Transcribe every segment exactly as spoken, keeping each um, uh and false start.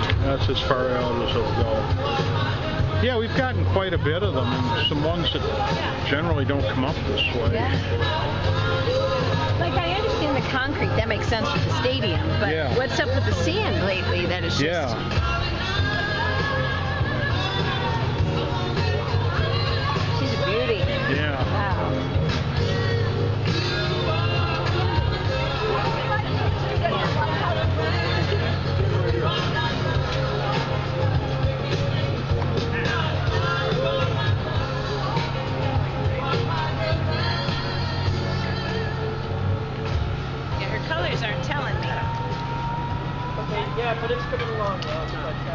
That's as far out as it'll go. Yeah, we've gotten quite a bit of them, and some ones that generally don't come up this way. Yeah. Like, I understand the concrete, that makes sense with the stadium, but yeah. What's up with the sand lately that is just... Yeah. She's a beauty. Yeah. Wow. Aren't telling me. Okay, yeah, but it's coming along well.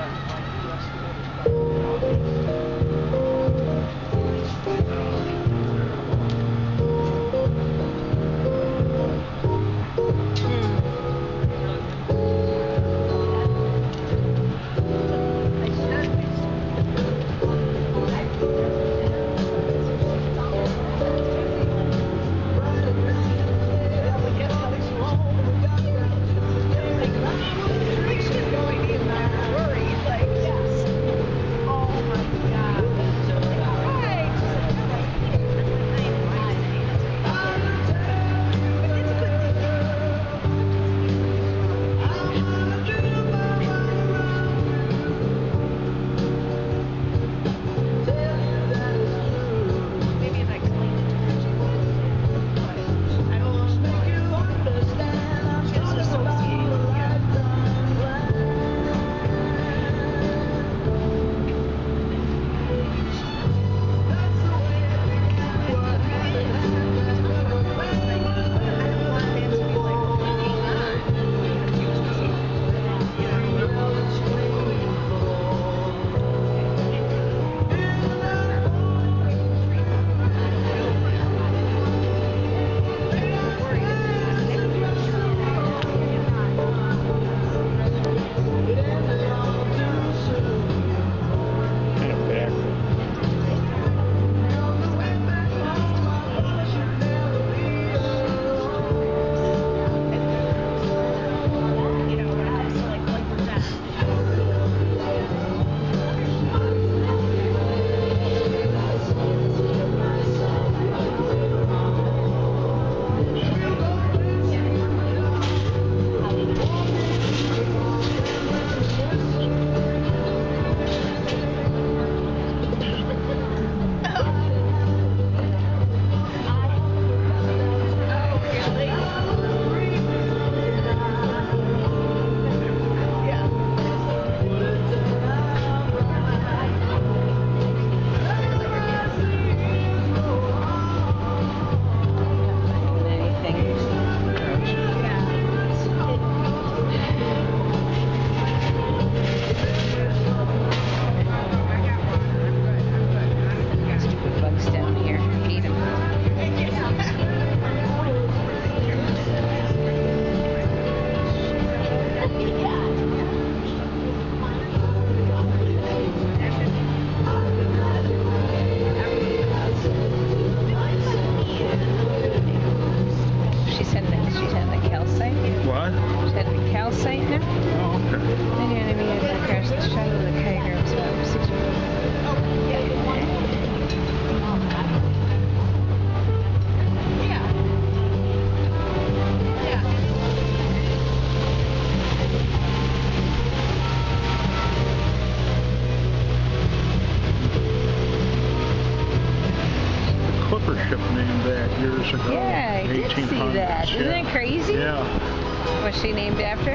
Years ago. Yeah, I did see that. Isn't yeah. it crazy? Yeah. Was she named after?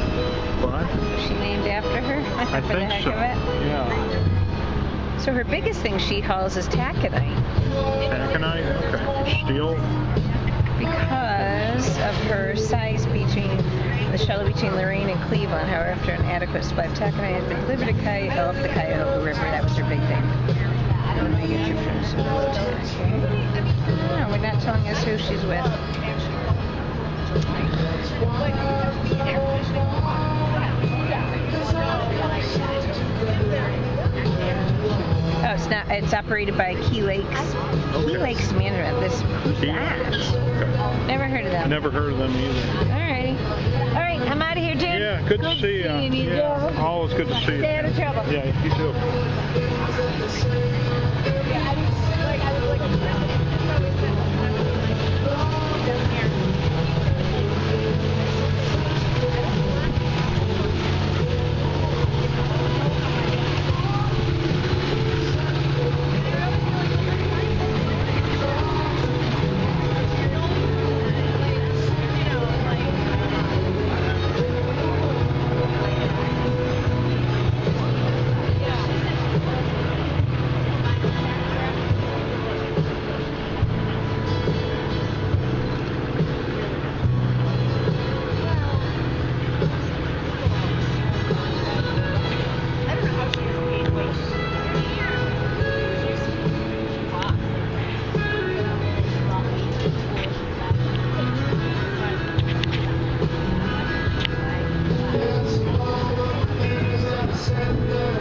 What? Was she named after her? I For think the heck so. Of it? Yeah. So her biggest thing she hauls is taconite. Taconite? Okay. Steel? Because of her size between the shallow between Lorraine and Cleveland, however, after an adequate supply of taconite had been delivered to Cuyahoga, off the Cuyahoga River, that was her big thing. And I get your friends to okay. No, we're not telling us who she's with. Oh, it's not. It's operated by Key Lakes. Okay. Key Lakes Management. This. Who's Key that? Lakes. Okay. Never heard of them. Never heard of them either. Alrighty. All right, I'm out of here, dude. Yeah. Yeah, good, Good to see you. seeing you, Yeah, Joe. always good to see you. Stay out of trouble. Yeah, you too. Yeah, I was like, I was like, that's how we said down here. Send